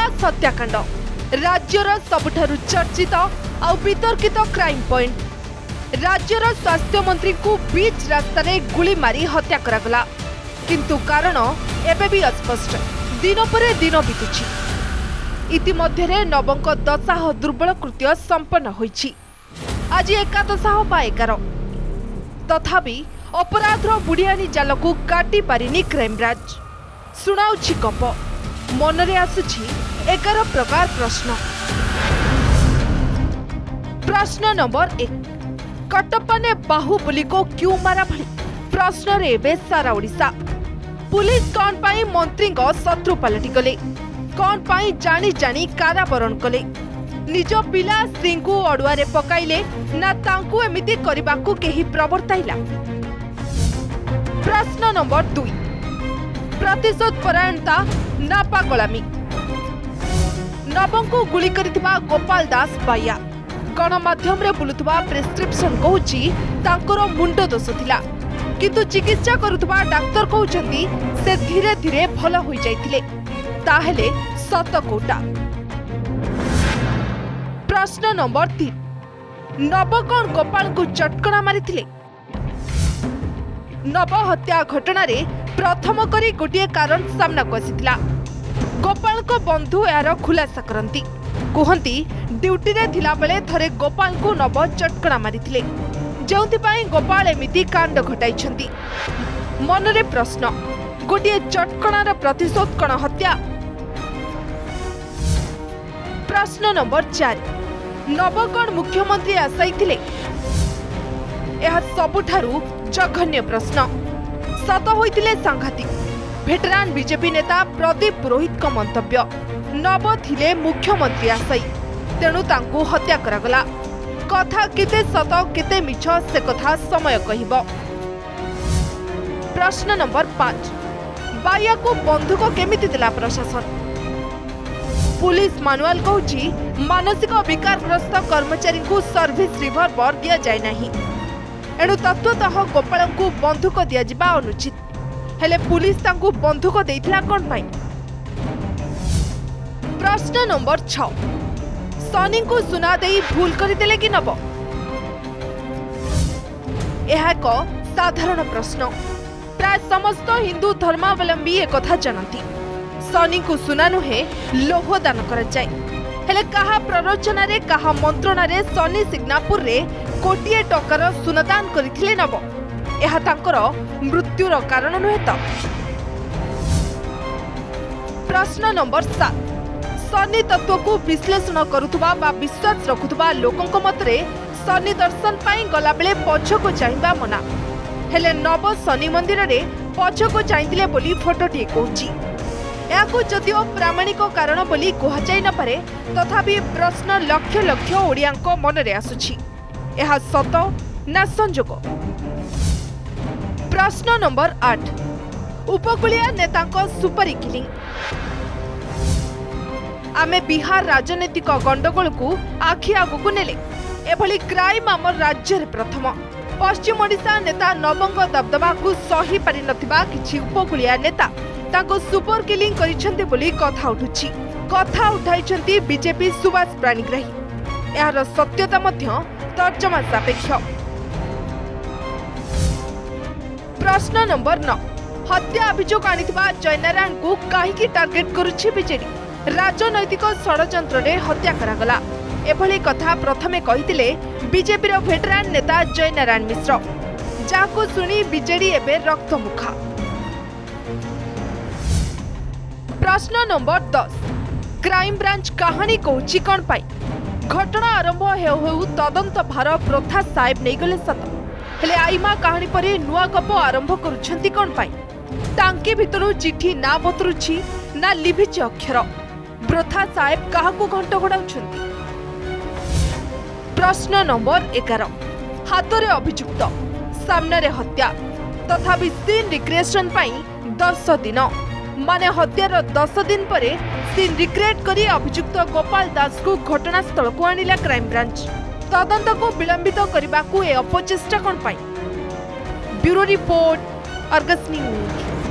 सुबास हत्याकांड राज्यर सबुठारु चर्चित आउ वितर्कित क्राइम पॉइंट। राज्यर स्वास्थ्य मंत्री को बीच रास्ता रे गुली मारी हत्या करागला, किंतु कारण एबे भी अस्पष्ट। दिन पर दिन बीतुछि। इतिमध्य नवंक दशाह दुर्बल कृत्य संपन्न होइछि। आज एकादशाह बा 11। तथापि अपराधर बुढ़ियानी जाल को काटी पारिनी क्राइमब्रांच। सुनाउछि गप, मनरे आसुछि 11 प्रकार प्रश्न। प्रश्न नंबर 1, कटप्पा ने बाहुबली को क्यों मारा भली? प्रश्न रे बे सारा ओडिशा। पुलिस कौन पाई मंत्री को शत्रु पलटि गले? कौन पाई जानी जानी काराबरण कले? निज पिला स्त्री को अड़ुआरे पकाइले ना तांकु एमिति करिबाकू केही प्रवर्ताइला? प्रश्न नंबर 2, प्रतिशोध परायणता ना पागलामी? नवंकु गुली करिथिबा गोपाल दास बाया गणमाध्यम रे बुलुथबा प्रेस्क्रिप्शन कहूची तांकर मुंड दोष थिला, किंतु चिकित्सा करुथबा डाक्टर कहउचंती से धीरे धीरे भल होई जाइथिले। ताहेले सत कोटा? प्रश्न नंबर 3, नव कौन गोपाल को चटकणा मारिथिले? नव हत्या घटना रे प्रथम करी गोटे कारण सामना को आसीथिला। गोपाल को बंधु यार खुलासा करंती, कहती ड्यूटी रे थिला बेले थरे गोपाल को नव चटकणा मारिथिले, जेउथि पई गोपाल एमिति कांड घटाइछंती। मनरे प्रश्न, गोटे चटकणार प्रतिशोध कण हत्या? प्रश्न नंबर 4, नव कौन मुख्यमंत्री आशाई थिले? यह सबुठारु जघन्य प्रश्न। सत होइतिले सांघातिक। भेटरान बीजेपी नेता प्रदीप पुरोहित का मंतव्य, नव थिले मुख्यमंत्री आशाई, तेणु तांकु हत्या करागला। कथा केते सत केते मिछ से कथा समय कहिबो। प्रश्न नंबर 5, बाया को बंधुक केमिति दिला प्रशासन? पुलिस मानुआल कहूची मानसिक विकारग्रस्त कर्मचारी को सर्विस रिवॉल्वर दिया जाय नाही, एणु तत्वतः गोपाल को बंधुक दिया जिबा अनुचित। हेले पुलिस तांकु बंधुक देइथिला कोन पाई? प्रश्न नंबर 6, सनी को सुना देई भूल करदेले कि नब? यह एक साधारण प्रश्न। प्राय समस्त हिंदू धर्मावलंबी एक कथा जानती, सनी को सुना नुहे लोह दान कर जाए। हेले कहा प्ररोचना रे कहा मंत्रणा रे सनी सिग्नापुर रे कोटिए टकार सुनदान करथिले नब? यह तांकर मृत्युर कारण नुहे तो? प्रश्न नंबर 7, सनी तत्व को विश्लेषण करुथुबा बा विश्वास रखुथुबा लोकंक मतरे सनी दर्शन पाई गला बेले पछको चाहिबा मना। हेले नव सनी मंदिर रे पछको चाहिथिले बोली फोटोटी कहूची। याकू जदिओ प्रामाणिक कारण बोली कहुई न पारे, तथापि प्रश्न लक्ष लक्ष ओडियांक मनरे आसुछि, यह सत ना संजोग? प्रश्न नंबर 8, उपकूलिया नेतांक सुपारी किलिंग? आमे बिहार राजनीतिक गंडगोल को आखि आगु नेले एभली क्राइम आम राज्य रे प्रथम। पश्चिम ओडिशा नेता नवंग दबदबा को सही पारि नथिबा किछि उपकूलिया नेता ताको सुपर किलिंग करिसेंती बोली कथा उठुछि। कथा उठाइछंती बीजेपी सुभाष प्राणीग्राही। यार सत्यता मध्य तर्जमा सापेक्ष। प्रश्न नंबर 9, हत्या अभियोग आनिथिबा जयनारायण को काहीकि टार्गेट करुछि बीजेडी? राजनैतिक षड़यंत्र रे हत्या करागला, एभली कथा प्रथमे कहिथिले बीजेपी रो भेटरान नेता जयनारायण मिश्र, जाको सुनी बीजेडी एबे रक्तमुखा। प्रश्न नंबर 10, क्राइम ब्रांच कहानी कहूची कौन पाई? घटना आरंभ हेउ हेउ तदंत भार प्रथा साहेब नहीं गले सत, हेले आईमा कहानी परे नुआ गप आरंभ करुछंती कौन पाई? टांकी भितरु चिठी ना बतरुछि ना लिभिछि अक्षर। प्रथा साहेब काहाकू घंट घोड़ाउछंती? प्रश्न नंबर 11, हाथ रे अभियुक्त, सामने रे हत्या, तथापि सीन रिक्रिएशन पाई 10 दिन, माने हत्यार 10 दिन परे सीन रिक्रिएट करी अभियुक्त गोपाल दास को घटनास्थल को आनिला क्राइम ब्रांच। तदंत को विलंबित करने को अपचेष्टा कौन पाई? Bureau report, Argus news.